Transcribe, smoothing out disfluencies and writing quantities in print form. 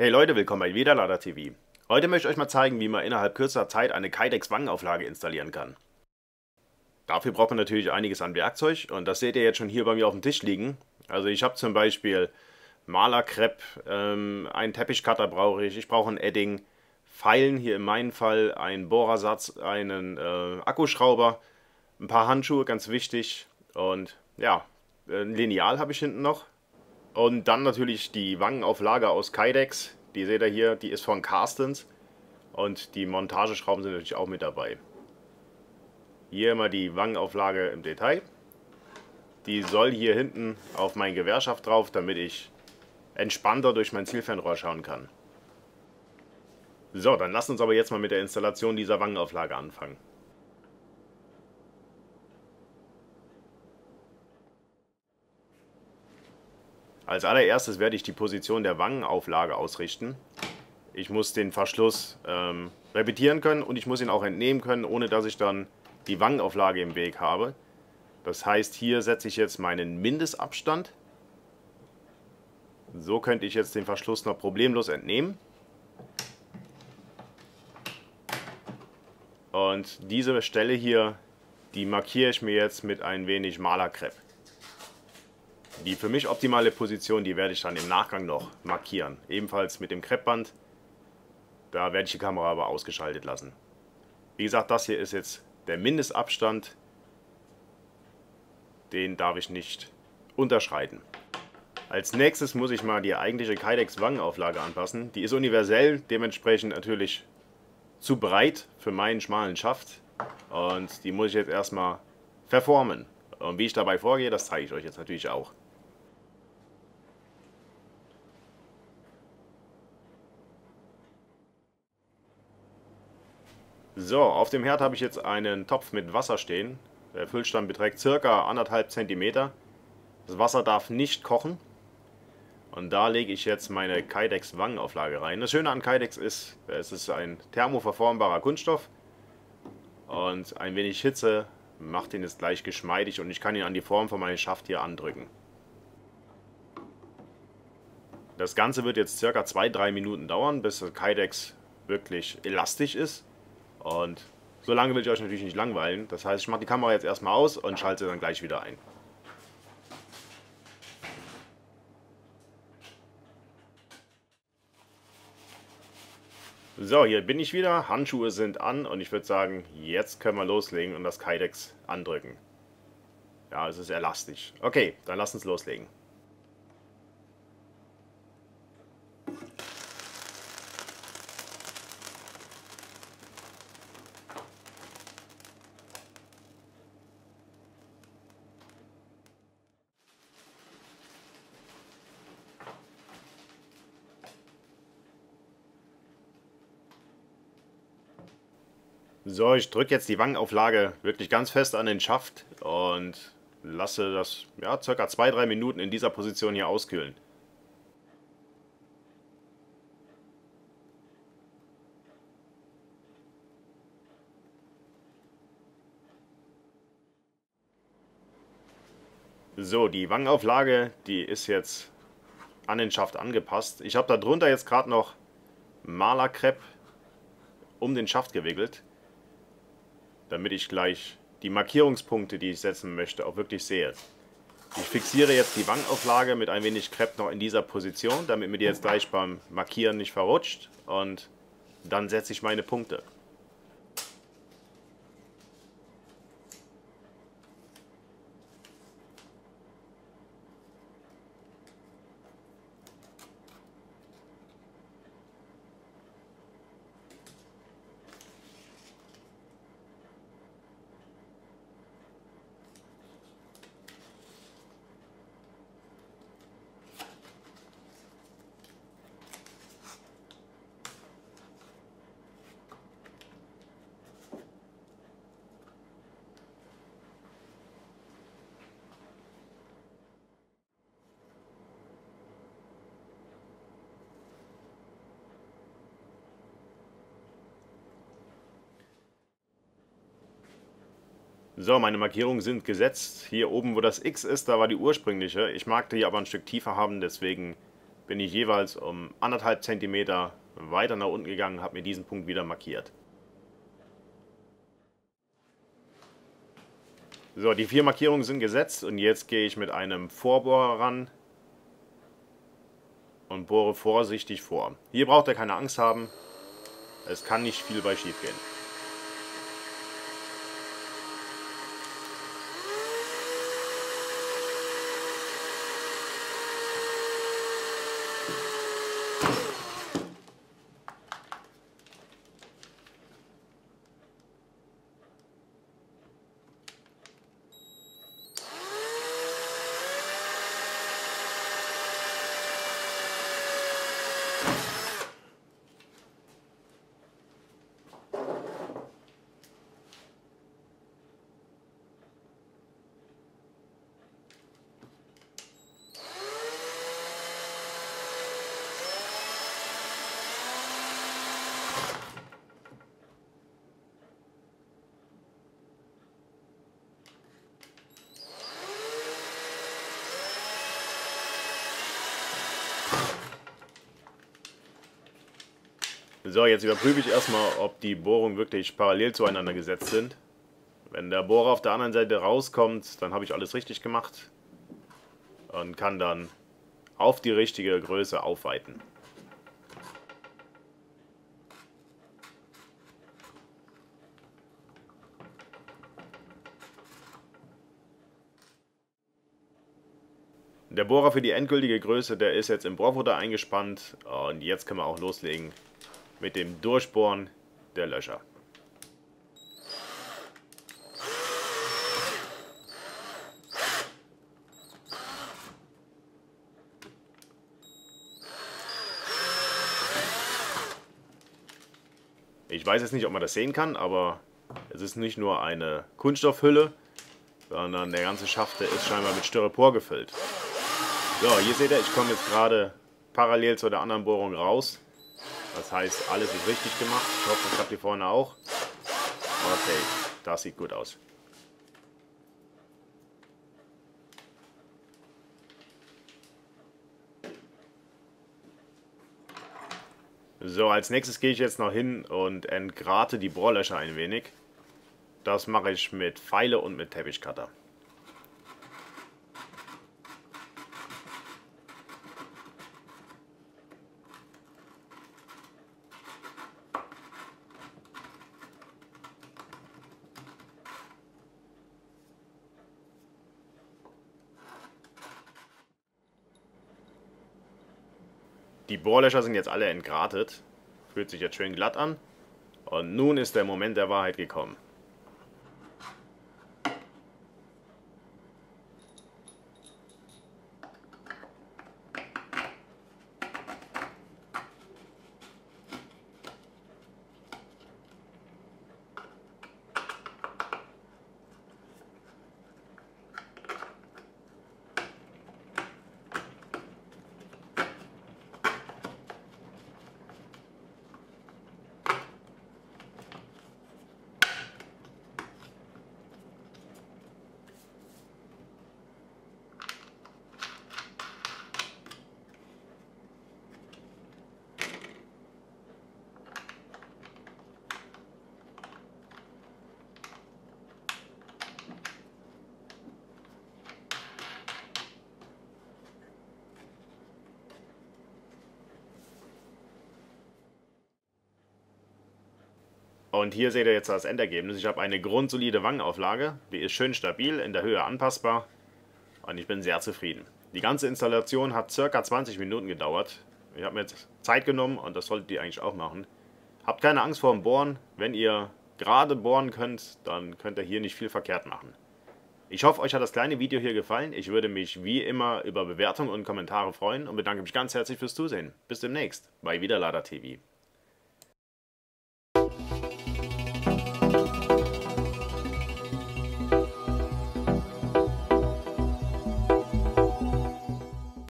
Hey Leute, willkommen bei Wiederlader TV. Heute möchte ich euch mal zeigen, wie man innerhalb kürzester Zeit eine Kydex Wangenauflage installieren kann. Dafür braucht man natürlich einiges an Werkzeug und das seht ihr jetzt schon hier bei mir auf dem Tisch liegen. Also ich habe zum Beispiel Malerkrepp, einen Teppichcutter brauche ich brauche ein Edding, Feilen, hier in meinem Fall einen Bohrersatz, einen Akkuschrauber, ein paar Handschuhe, ganz wichtig, und ja, ein Lineal habe ich hinten noch. Und dann natürlich die Wangenauflage aus Kydex. Die seht ihr hier, die ist von Carstens. Und die Montageschrauben sind natürlich auch mit dabei. Hier immer die Wangenauflage im Detail. Die soll hier hinten auf mein Gewehrschaft drauf, damit ich entspannter durch mein Zielfernrohr schauen kann. So, dann lasst uns aber jetzt mal mit der Installation dieser Wangenauflage anfangen. Als allererstes werde ich die Position der Wangenauflage ausrichten. Ich muss den Verschluss repetieren können und ich muss ihn auch entnehmen können, ohne dass ich dann die Wangenauflage im Weg habe. Das heißt, hier setze ich jetzt meinen Mindestabstand. So könnte ich jetzt den Verschluss noch problemlos entnehmen. Und diese Stelle hier, die markiere ich mir jetzt mit ein wenig Malerkrepp. Die für mich optimale Position, die werde ich dann im Nachgang noch markieren. Ebenfalls mit dem Kreppband. Da werde ich die Kamera aber ausgeschaltet lassen. Wie gesagt, das hier ist jetzt der Mindestabstand. Den darf ich nicht unterschreiten. Als nächstes muss ich mal die eigentliche Kydex Wangenauflage anpassen. Die ist universell, dementsprechend natürlich zu breit für meinen schmalen Schaft. Und die muss ich jetzt erstmal verformen. Und wie ich dabei vorgehe, das zeige ich euch jetzt natürlich auch. So, auf dem Herd habe ich jetzt einen Topf mit Wasser stehen. Der Füllstand beträgt ca. 1,5 cm. Das Wasser darf nicht kochen. Und da lege ich jetzt meine Kydex Wangenauflage rein. Das Schöne an Kydex ist, es ist ein thermoverformbarer Kunststoff. Und ein wenig Hitze macht ihn jetzt gleich geschmeidig und ich kann ihn an die Form von meinem Schaft hier andrücken. Das Ganze wird jetzt ca. 2-3 Minuten dauern, bis das Kydex wirklich elastisch ist. Und so lange will ich euch natürlich nicht langweilen. Das heißt, ich mache die Kamera jetzt erstmal aus und schalte dann gleich wieder ein. So, hier bin ich wieder. Handschuhe sind an und ich würde sagen, jetzt können wir loslegen und das Kydex andrücken. Ja, es ist elastisch. Okay, dann lasst uns loslegen. So, ich drücke jetzt die Wangenauflage wirklich ganz fest an den Schaft und lasse das ja, ca. 2-3 Minuten in dieser Position hier auskühlen. So, die Wangenauflage, die ist jetzt an den Schaft angepasst. Ich habe darunter jetzt gerade noch Malerkrepp um den Schaft gewickelt, damit ich gleich die Markierungspunkte, die ich setzen möchte, auch wirklich sehe. Ich fixiere jetzt die Wangenauflage mit ein wenig Krepp noch in dieser Position, damit mir die jetzt gleich beim Markieren nicht verrutscht, und dann setze ich meine Punkte. So, meine Markierungen sind gesetzt. Hier oben, wo das X ist, da war die ursprüngliche. Ich mag die aber ein Stück tiefer haben, deswegen bin ich jeweils um 1,5 cm weiter nach unten gegangen, habe mir diesen Punkt wieder markiert. So, die 4 Markierungen sind gesetzt und jetzt gehe ich mit einem Vorbohrer ran und bohre vorsichtig vor. Hier braucht ihr keine Angst haben, es kann nicht viel bei schief gehen. So, jetzt überprüfe ich erstmal, ob die Bohrungen wirklich parallel zueinander gesetzt sind. Wenn der Bohrer auf der anderen Seite rauskommt, dann habe ich alles richtig gemacht und kann dann auf die richtige Größe aufweiten. Der Bohrer für die endgültige Größe, der ist jetzt im Bohrfutter eingespannt und jetzt können wir auch loslegen mit dem Durchbohren der Löcher. Ich weiß jetzt nicht, ob man das sehen kann, aber es ist nicht nur eine Kunststoffhülle, sondern der ganze Schaft, der ist scheinbar mit Styropor gefüllt. So, hier seht ihr, ich komme jetzt gerade parallel zu der anderen Bohrung raus. Das heißt, alles ist richtig gemacht. Ich hoffe, das klappt hier vorne auch. Okay, das sieht gut aus. So, als nächstes gehe ich jetzt noch hin und entgrate die Bohrlöcher ein wenig. Das mache ich mit Feile und mit Teppichcutter. Die Bohrlöcher sind jetzt alle entgratet. Fühlt sich jetzt schön glatt an. Und nun ist der Moment der Wahrheit gekommen. Und hier seht ihr jetzt das Endergebnis. Ich habe eine grundsolide Wangenauflage. Die ist schön stabil, in der Höhe anpassbar. Und ich bin sehr zufrieden. Die ganze Installation hat ca. 20 Minuten gedauert. Ich habe mir jetzt Zeit genommen und das solltet ihr eigentlich auch machen. Habt keine Angst vor dem Bohren. Wenn ihr gerade bohren könnt, dann könnt ihr hier nicht viel verkehrt machen. Ich hoffe, euch hat das kleine Video hier gefallen. Ich würde mich wie immer über Bewertungen und Kommentare freuen und bedanke mich ganz herzlich fürs Zusehen. Bis demnächst bei Wiederlader TV.